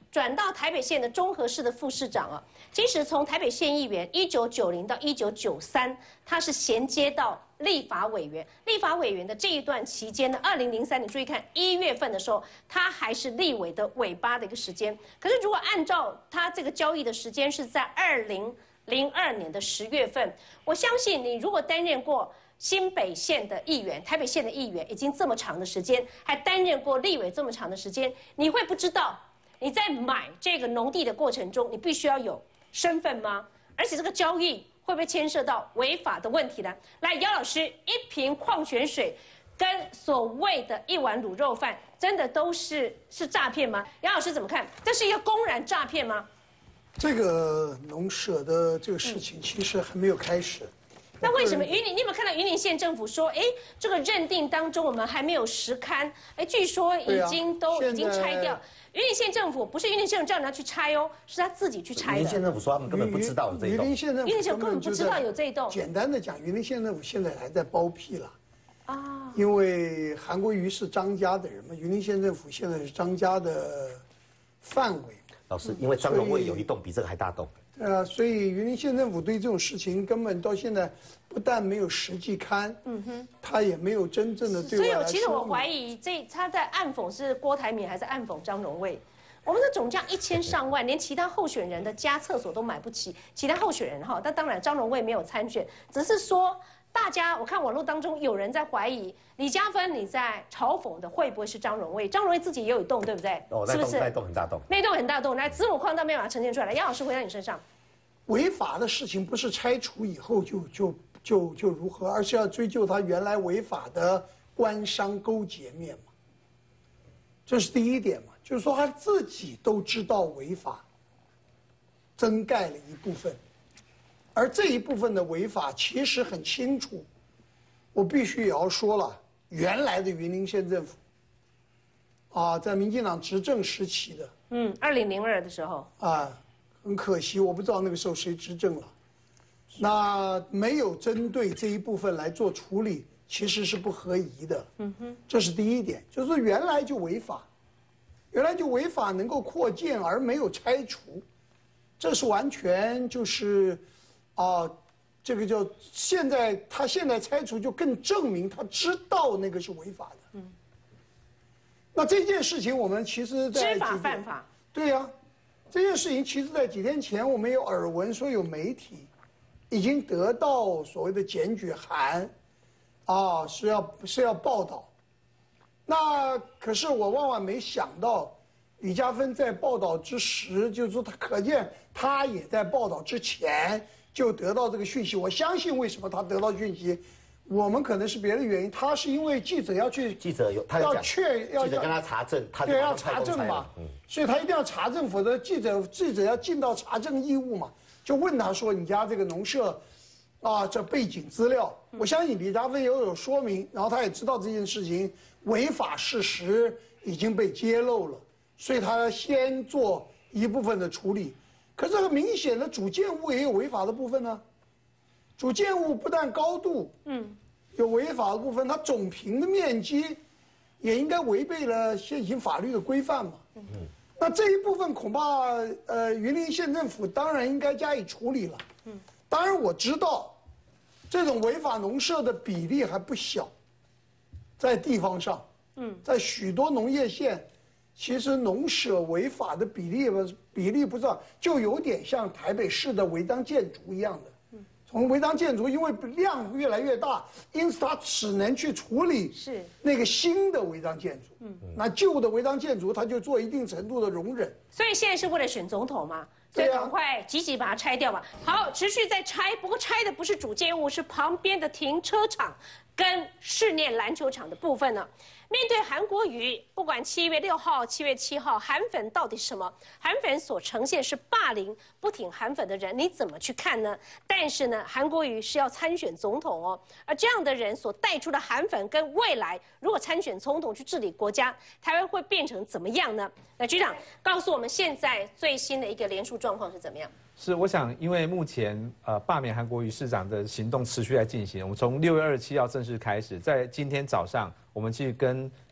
Speaker 15: 转到台北县的中和市的副市长啊。其实从台北县议员一九九零到一九九三，他是衔接到立法委员。立法委员的这一段期间呢，二零零三年注意看一月份的时候，他还是立委的尾巴的一个时间。可是如果按照他这个交易的时间是在二零零二年的十月份，我相信你如果担任过新北县的议员、台北县的议员，已经这么长的时间，还担任过立委这么长的时间，你会不知道你在买这个农地的过程中，你必须要有身份吗？而且这个交易会不会牵涉到违法的问题呢？来，姚老师，一瓶矿泉水跟所谓的一碗卤肉饭，真的都是是诈骗吗？姚老师怎么看？这是一个公然诈骗吗？
Speaker 16: 这个农舍的这个事情其实还没有开始。
Speaker 15: 那为什么云林？你有没有看到云林县政府说，哎，这个认定当中我们还没有实勘，哎，据说已经都、啊、已经拆掉。云林县政府不是云林县政府叫人家去拆哦，是他自己去拆的。
Speaker 3: 云林县政府说他们根本不知道有这一栋。
Speaker 16: 云林县政府
Speaker 15: 云林县根本不知道有这一栋。
Speaker 16: 简单的讲，云林县政府现在还在包庇了。啊。因为韩国瑜是张家的人嘛，云林县政府现在是张家的范围。
Speaker 3: 老师，因为张荣卫有一栋比这个还大栋。
Speaker 16: 呃，所以云林县政府对这种事情根本到现在不但没有实际勘，嗯哼，他也没有真正的对外来说明。
Speaker 15: 所以，其实我怀疑这他在暗讽是郭台铭还是暗讽张荣卫？我们的总价一千上万，连其他候选人的家厕所都买不起。其他候选人哈，但当然张荣卫没有参选，只是说大家我看网络当中有人在怀疑李嘉芬你在嘲讽的会不会是张荣卫？张荣卫自己也有一栋，对不对？
Speaker 3: 哦，那栋那栋很大栋，
Speaker 15: 那栋很大栋。来，子母矿倒没办法呈现出来。杨老师回到你身上。
Speaker 16: 违法的事情不是拆除以后就就就就如何，而是要追究他原来违法的官商勾结面嘛。这是第一点嘛，就是说他自己都知道违法，增盖了一部分，而这一部分的违法其实很清楚。我必须也要说了，原来的云林县政府，啊，在民进党执政时期的，
Speaker 15: 嗯，二零零二的时候，
Speaker 16: 啊。很可惜，我不知道那个时候谁执政了，那没有针对这一部分来做处理，其实是不合宜的。嗯哼，这是第一点，就是说原来就违法，原来就违法能够扩建而没有拆除，这是完全就是啊，这个叫现在他现在拆除就更证明他知道那个是违法的。嗯，那这件事情我们其实在
Speaker 15: 知法犯法，
Speaker 16: 对呀、啊。这件事情其实，在几天前我们有耳闻说有媒体已经得到所谓的检举函，啊，是要是要报道。那可是我万万没想到，李嘉芬在报道之时，就是说他可见他也在报道之前就得到这个讯息。我相信为什么他得到讯息，我们可能是别的原因，他是因为记者要去，
Speaker 3: 记者有他
Speaker 16: 要确要
Speaker 3: 记者跟他查证，他
Speaker 16: 对要查证嘛，嗯，所以他一定要查证，否则记者记者要尽到查证义务嘛。就问他说：“你家这个农舍，啊，这背景资料，我相信李嘉芬也有说明，然后他也知道这件事情违法事实已经被揭露了，所以他先做一部分的处理。可是很明显的主建物也有违法的部分呢。主建物不但高度，嗯。有违法的部分，它总坪的面积也应该违背了现行法律的规范嘛。嗯，那这一部分恐怕呃云林县政府当然应该加以处理了。嗯，当然我知道，这种违法农舍的比例还不小，在地方上，嗯，在许多农业县，其实农舍违法的比例比例不知道，就有点像台北市的违章建筑一样的。从违章建筑，因为量越来越大，因此它只能去处理是那个新的违章建筑。嗯，那旧的违章建筑，它就做一定程度的容忍。
Speaker 15: 所以现在是为了选总统嘛，所以赶快积极把它拆掉嘛。好，持续在拆，不过拆的不是主建物，是旁边的停车场跟室内篮球场的部分呢。面对韩国瑜，不管七月六号、七月七号，韩粉到底是什么？韩粉所呈现是霸凌不挺韩粉的人，你怎么去看呢？但是呢，韩国瑜是要参选总统哦，而这样的人所带出的韩粉跟未来如果参选总统去治理国家，台湾会变成怎么样呢？那局长告诉我们，现在最新的一个联署状况是怎么样？
Speaker 19: 是，我想，因为目前呃罢免韩国瑜市长的行动持续在进行，我们从六月二十七号正式开始，在今天早上，我们去跟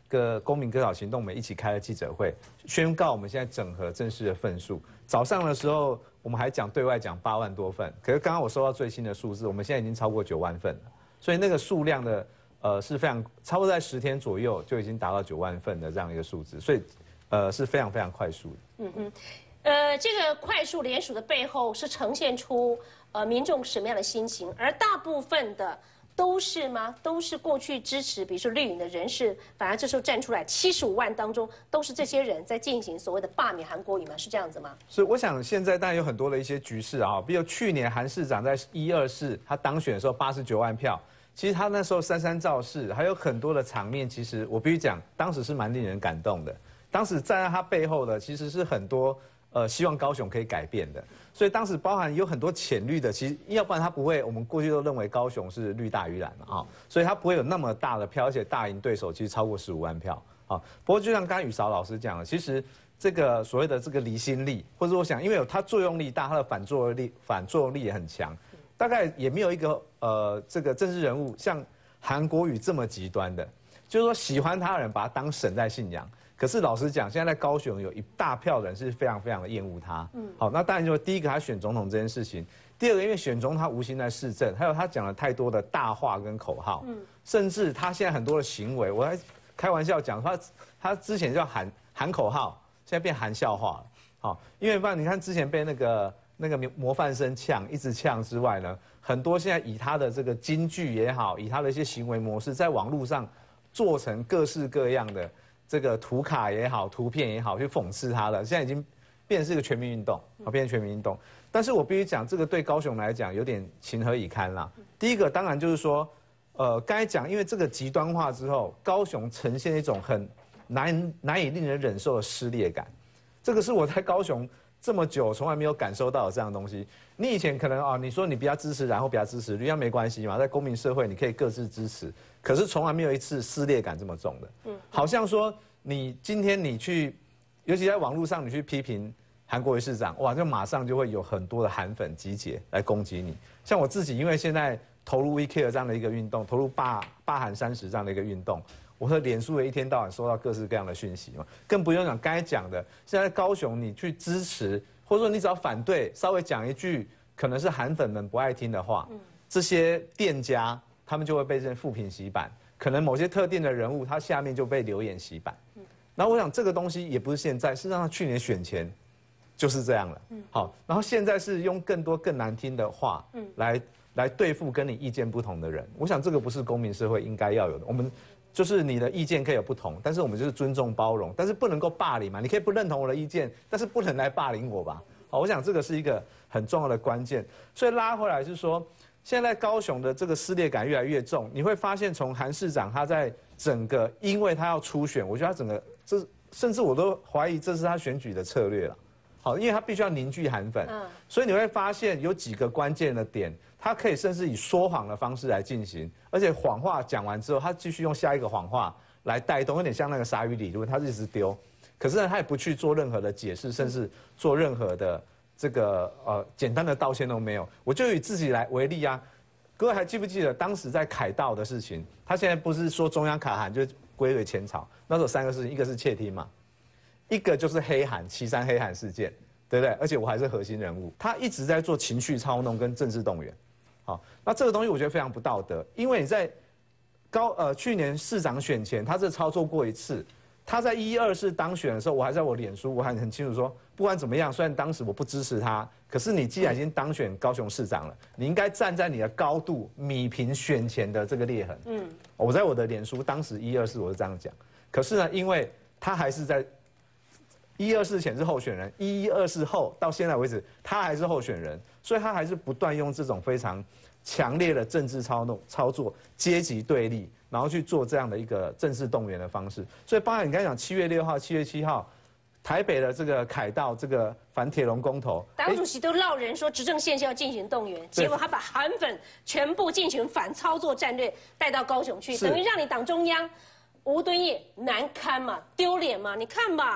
Speaker 19: 个公民割草行动，我们一起开了记者会，宣告我们现在整合正式的份数。早上的时候，我们还讲对外讲八万多份，可是刚刚我收到最新的数字，我们现在已经超过九万份了，所以那个数量的呃是非常，差不多在十天左右就已经达到九万份的这样一个数字，所以呃是非常非常快速的。
Speaker 15: 嗯哼，呃，这个快速联署的背后是呈现出呃民众什么样的心情，而大部分的。都是吗？都是过去支持，比如说绿营的人士，反而这时候站出来，七十五万当中都是这些人在进行所谓的罢免韩国瑜吗？是这样子吗？
Speaker 19: 是，我想现在当然有很多的一些局势啊，比如去年韩市长在一二市他当选的时候八十九万票，其实他那时候三三造势，还有很多的场面，其实我必须讲，当时是蛮令人感动的。当时站在他背后的其实是很多呃希望高雄可以改变的。所以当时包含有很多浅绿的，其实要不然他不会，我们过去都认为高雄是绿大于蓝嘛啊，所以他不会有那么大的票，而且大赢对手其实超过十五万票啊。不过就像刚刚宇韶老师讲的，其实这个所谓的这个离心力，或者我想，因为有它作用力大，它的反作用力反作用力也很强，大概也没有一个呃这个政治人物像韩国瑜这么极端的，就是说喜欢他的人把他当神在信仰。可是老实讲，现在在高雄有一大票人是非常非常的厌恶他。嗯，好，那当然就第一个他选总统这件事情，第二个因为选总统他无心在市政，还有他讲了太多的大话跟口号，嗯，甚至他现在很多的行为，我还开玩笑讲他他之前叫喊喊口号，现在变喊笑话了。好，因为不然你看之前被那个那个模范生呛，一直呛之外呢，很多现在以他的这个金句也好，以他的一些行为模式，在网络上做成各式各样的。这个图卡也好，图片也好，去讽刺他了。现在已经变成是一个全民运动，啊，变成全民运动。但是我必须讲，这个对高雄来讲有点情何以堪啦。第一个当然就是说，呃，刚才讲，因为这个极端化之后，高雄呈现一种很难难以令人忍受的撕裂感。这个是我在高雄这么久从来没有感受到的这样的东西。你以前可能啊，你说你比较支持，然后比较支持绿，那没关系嘛，在公民社会你可以各自支持。可是从来没有一次撕裂感这么重的，嗯，好像说你今天你去，尤其在网络上你去批评韩国瑜市长，哇，就马上就会有很多的韩粉集结来攻击你。像我自己，因为现在投入 We Care 这样的一个运动，投入罢罢韩三十这样的一个运动，我的脸书也一天到晚收到各式各样的讯息嘛，更不用讲刚才讲的，现在高雄你去支持，或者说你只要反对，稍微讲一句可能是韩粉们不爱听的话，嗯，这些店家。他们就会被这负评洗版，可能某些特定的人物，他下面就被留言洗版。然后我想这个东西也不是现在，事实上去年选前就是这样了。好，然后现在是用更多更难听的话来来对付跟你意见不同的人。我想这个不是公民社会应该要有的。我们就是你的意见可以有不同，但是我们就是尊重包容，但是不能够霸凌嘛。你可以不认同我的意见，但是不能来霸凌我吧。好，我想这个是一个很重要的关键。所以拉回来是说。现在高雄的这个撕裂感越来越重，你会发现从韩市长他在整个，因为他要初选，我觉得他整个这甚至我都怀疑这是他选举的策略了。好，因为他必须要凝聚韩粉，嗯，所以你会发现有几个关键的点，他可以甚至以说谎的方式来进行，而且谎话讲完之后，他继续用下一个谎话来带动，有点像那个鲨鱼理论，他一直丢，可是呢，他也不去做任何的解释，甚至做任何的。这个呃简单的道歉都没有，我就以自己来为例啊，各位还记不记得当时在凯道的事情？他现在不是说中央卡韩就归为前朝，那时候三个事情，一个是窃听嘛，一个就是黑韩旗山黑韩事件，对不对？而且我还是核心人物，他一直在做情绪操弄跟政治动员，好，那这个东西我觉得非常不道德，因为你在高呃去年市长选前，他这操作过一次。他在一二市当选的时候，我还在我脸书，我还很清楚说，不管怎么样，虽然当时我不支持他，可是你既然已经当选高雄市长了，你应该站在你的高度，弭平选前的这个裂痕。嗯，我在我的脸书当时一二市我是这样讲，可是呢，因为他还是在一二市前是候选人，一一二市后到现在为止，他还是候选人，所以他还是不断用这种非常强烈的政治操弄操作，阶级对立。然后去做这样的一个正式动员的方式，所以包含你刚才讲七月六号、七月七号，台北的这个凯道这个反铁笼公投，
Speaker 15: 党主席都闹人说执政县是要进行动员，结果他把韩粉全部进行反操作战略带到高雄去，等于让你党中央吴敦义难堪嘛，丢脸嘛，你看吧。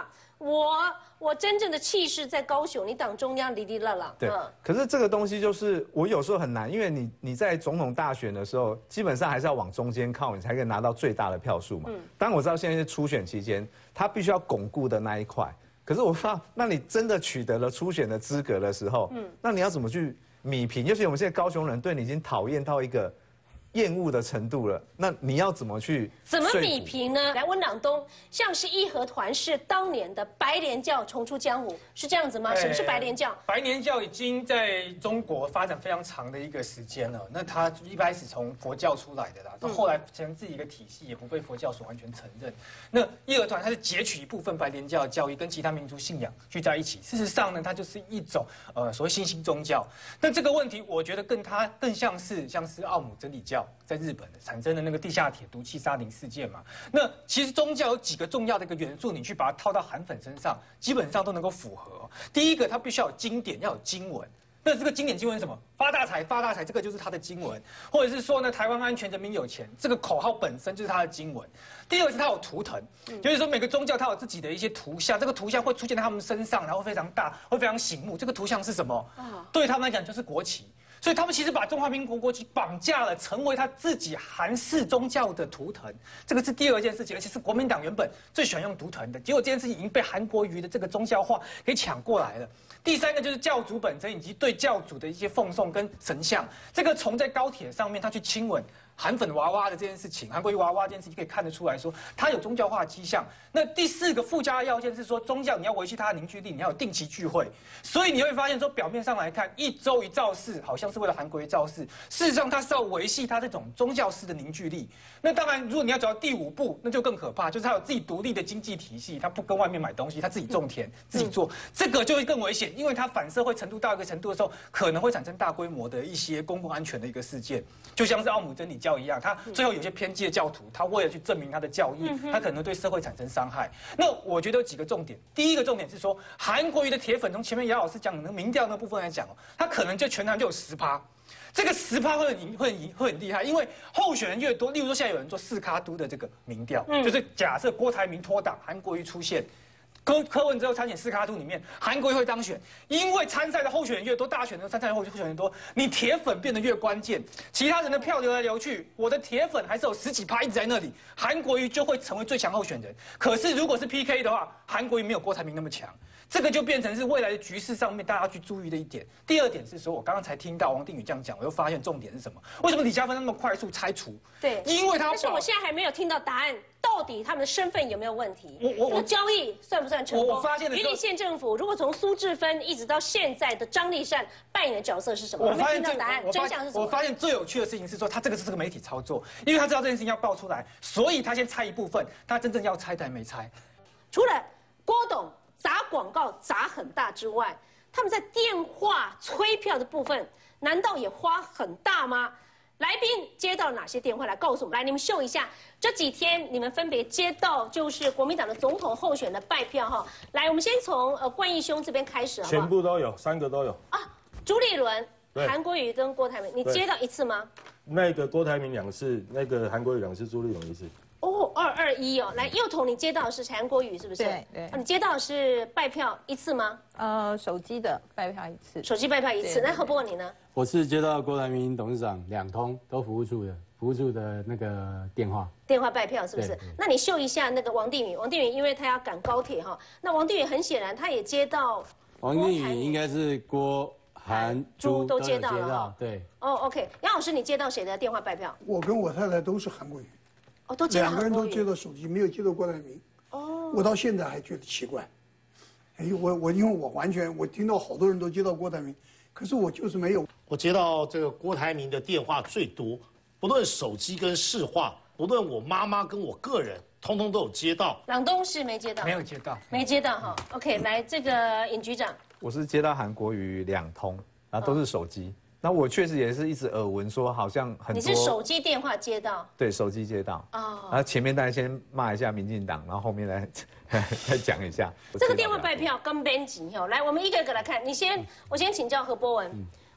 Speaker 15: 我我真正的气势在高雄，你党中央哩哩啦啦。
Speaker 19: 对，嗯、可是这个东西就是我有时候很难，因为你你在总统大选的时候，基本上还是要往中间靠，你才可以拿到最大的票数嘛。嗯。当然我知道现在是初选期间，他必须要巩固的那一块。可是我不知道，那你真的取得了初选的资格的时候，嗯，那你要怎么去弭平？尤其我们现在高雄人对你已经讨厌到一个厌恶的程度了，那你要怎么去
Speaker 15: 怎么弭平呢？来，温朗东像是义和团是当年的白莲教重出江湖，是这样子吗？什么是白莲教？
Speaker 20: 白莲教已经在中国发展非常长的一个时间了。那它一开始从佛教出来的啦，到后来成自己一个体系，也不被佛教所完全承认。那义和团它是截取一部分白莲教的教义跟其他民族信仰聚在一起。事实上呢，它就是一种呃所谓新兴宗教。那这个问题，我觉得更它更像是像是奥姆真理教。在日本的产生的那个地下铁毒气沙林事件嘛，那其实宗教有几个重要的一个元素，你去把它套到韩粉身上，基本上都能够符合。第一个，它必须要有经典，要有经文。那这个经典经文是什么？发大财，发大财，这个就是它的经文，或者是说呢，台湾安全，人民有钱，这个口号本身就是它的经文。第二个是它有图腾，就是说每个宗教它有自己的一些图像，这个图像会出现在他们身上，然后非常大，会非常醒目。这个图像是什么？对他们来讲就是国旗。所以他们其实把中华民国国旗绑架了，成为他自己韩式宗教的图腾，这个是第二件事情，而且是国民党原本最喜欢用图腾的，结果这件事情已经被韩国瑜的这个宗教化给抢过来了。第三个就是教主本身以及对教主的一些奉送跟神像，这个从在高铁上面他去亲吻韩粉娃娃的这件事情，韩国瑜娃娃这件事情可以看得出来说，他有宗教化的迹象。那第四个附加的要件是说，宗教你要维系它的凝聚力，你要有定期聚会。所以你会发现说，表面上来看，一周一造势，好像是为了韩国瑜造势，事实上它是要维系它这种宗教式的凝聚力。那当然，如果你要走到第五步，那就更可怕，就是它有自己独立的经济体系，它不跟外面买东西，它自己种田、自己做，这个就会更危险，因为它反社会程度到一个程度的时候，可能会产生大规模的一些公共安全的一个事件，就像是奥姆真理教一样，它最后有些偏激的教徒，他为了去证明他的教义，他可能对社会产生伤害。那我觉得有几个重点，第一个重点是说，韩国瑜的铁粉，从前面姚老师讲的民调那部分来讲哦，他可能就全台就有十趴。这个十趴会很会很会很厉害，因为候选人越多，例如说现在有人做四咖都的这个民调，嗯、就是假设郭台铭脱党，韩国瑜出现。柯柯文哲参选四咖都里面，韩国瑜会当选，因为参赛的候选人越多，大选的参赛的候选人多，你铁粉变得越关键，其他人的票流来流去，我的铁粉还是有十几趴一直在那里，韩国瑜就会成为最强候选人。可是如果是 P K 的话，韩国瑜没有郭台铭那么强，这个就变成是未来的局势上面大家要去注意的一点。第二点是说，我刚刚才听到王定宇这样讲，我又发现重点是什么？为什么李嘉芬那么快速拆除？
Speaker 15: 对，
Speaker 20: 因为他，
Speaker 15: 但是我现在还没有听到答案。到底他们的身份有没有问题？我我这个交易算不算成功？
Speaker 20: 我发现的
Speaker 15: 云林县政府如果从苏治芬一直到现在的张丽善扮演的角色是什么？
Speaker 20: 我发现
Speaker 15: 没听到答案，真相是什么？
Speaker 20: 我发现最有趣的事情是说，他这个是这个媒体操作，因为他知道这件事情要爆出来，所以他先拆一部分，他真正要拆的还没拆。
Speaker 15: 除了郭董砸广告砸很大之外，他们在电话催票的部分，难道也花很大吗？来宾接到哪些电话来告诉我们？来，你们秀一下，这几天你们分别接到就是国民党的总统候选的拜票哈。来，我们先从呃冠义兄这边开始好不好？
Speaker 21: 全部都有，三个都有
Speaker 15: 啊。朱立伦、韩国瑜跟郭台铭，你接到一次吗？
Speaker 21: 那个郭台铭两次，那个韩国瑜两次，朱立伦一次。
Speaker 15: 哦，二二一哦，来，幼童你接到的是韩国瑜是不是？
Speaker 22: 对对、
Speaker 15: 哦。你接到的是拜票一次吗？
Speaker 22: 呃，手机的拜票一次。
Speaker 15: 手机拜票一次，那何伯文你呢？
Speaker 18: 我是接到郭台铭董事长两通都服务处的服务处的那个电话。
Speaker 15: 电话拜票是不是？那你秀一下那个王定宇，王定宇因为他要赶高铁哈，那王定宇很显然他也接到。
Speaker 18: 王定宇应该是郭、韩、朱
Speaker 15: 都接到了。
Speaker 18: 对。
Speaker 15: 哦 ，OK， 杨老师你接到谁的电话拜票？
Speaker 16: 我跟我太太都是韩国瑜。
Speaker 15: 哦，都接到
Speaker 16: 两个人都接到手机，没有接到郭台铭。哦，我到现在还觉得奇怪。哎，我我因为我完全我听到好多人都接到郭台铭，可是我就是没有。
Speaker 13: 我接到这个郭台铭的电话最多，不论手机跟市话，不论我妈妈跟我个人，通通都有接到。
Speaker 15: 朗东是没接到，
Speaker 20: 没有接到，
Speaker 15: 没接到哈。OK， 来这个尹局长，
Speaker 19: 我是接到韩国瑜两通，然后都是手机。那我确实也是一直耳闻说，好像很多。
Speaker 15: 你是手机电话接到？
Speaker 19: 对，手机接到。哦。然后前面大家先骂一下民进党，然后后面来再讲一下。
Speaker 15: 这个电话拜票跟编辑哦，来，我们一个一个来看。你先，我先请教何伯文。嗯、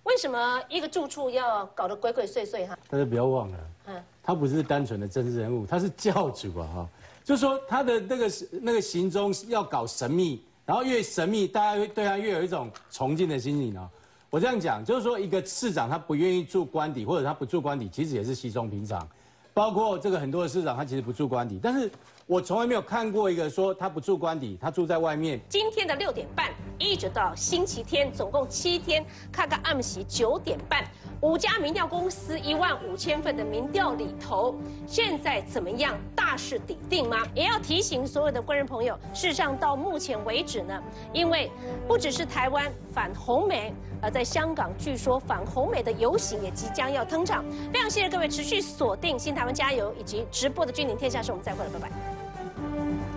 Speaker 15: 为什么一个住处要搞得鬼鬼祟祟哈？
Speaker 18: 大家不要忘了，嗯，他不是单纯的政治人物，他是教主啊哈。就是说他的那个那个行踪要搞神秘，然后越神秘，大家会对他越有一种崇敬的心理哦。我这样讲，就是说一个市长他不愿意住官邸，或者他不住官邸，其实也是稀松平常。包括这个很多的市长，他其实不住官邸，但是我从来没有看过一个说他不住官邸，他住在外面。
Speaker 15: 今天的六点半一直到星期天，总共七天，看看暗时九点半，五家民调公司一万五千份的民调里头，现在怎么样？大势已定吗？也要提醒所有的观众朋友，事实上到目前为止呢，因为不只是台湾反红媒，而在香港据说反红媒的游行也即将要登场。非常谢谢各位持续锁定新台湾加油以及直播的君临天下，是我们再会了，拜拜。